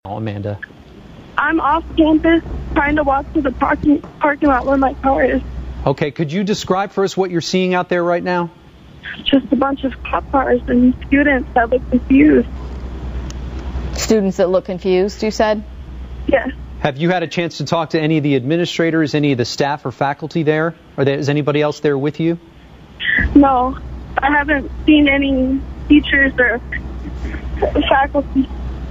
Amanda? I'm off campus trying to walk to the parking lot where my car is. Okay, could you describe for us what you're seeing out there right now? Just a bunch of cop cars and students that look confused. Students that look confused, you said? Yes. Have you had a chance to talk to any of the administrators, any of the staff or faculty there? Is anybody else there with you? No, I haven't seen any teachers or faculty.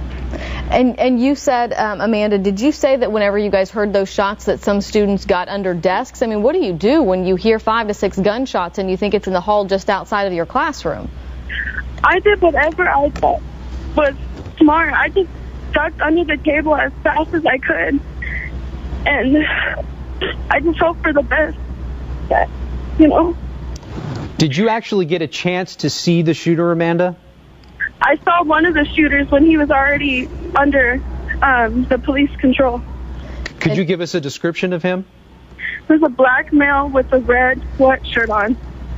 And you said, Amanda, did you say that whenever you guys heard those shots that some students got under desks? I mean, what do you do when you hear 5 to 6 gunshots and you think it's in the hall just outside of your classroom? I did whatever I thought was smart. I just ducked under the table as fast as I could. And I just hope for the best. That, Did you actually get a chance to see the shooter, Amanda? I saw one of the shooters when he was already under the police control. Could you give us a description of him? There's a black male with a red sweatshirt on.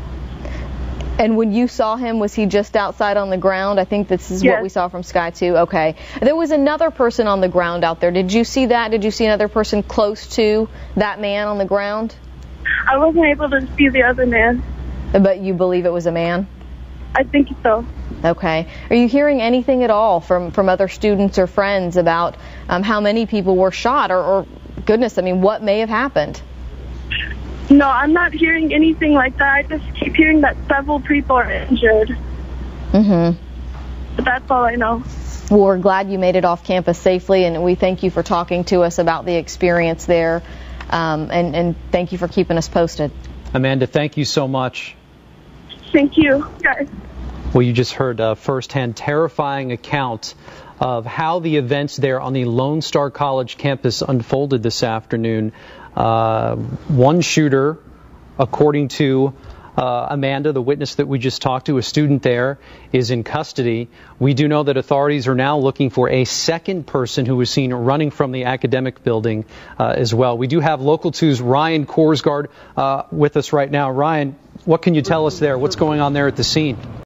And when you saw him, was he just outside on the ground? I think this is what we saw from Sky 2. Okay. There was another person on the ground out there. Did you see that? Did you see another person close to that man on the ground? I wasn't able to see the other man. But you believe it was a man? I think so. Okay. Are you hearing anything at all from other students or friends about how many people were shot or goodness, I mean, what may have happened? No, I'm not hearing anything like that. I just keep hearing that several people are injured. Mm-hmm. But that's all I know. Well, we're glad you made it off campus safely, and we thank you for talking to us about the experience there, and thank you for keeping us posted. Amanda, thank you so much. Thank you, guys. Well, you just heard a firsthand terrifying account of how the events there on the Lone Star College campus unfolded this afternoon. One shooter, according to Amanda, the witness that we just talked to, a student there, is in custody. We do know that authorities are now looking for a second person who was seen running from the academic building as well. We do have Local 2's Ryan Korsgaard with us right now. Ryan, what can you tell us there? What's going on there at the scene?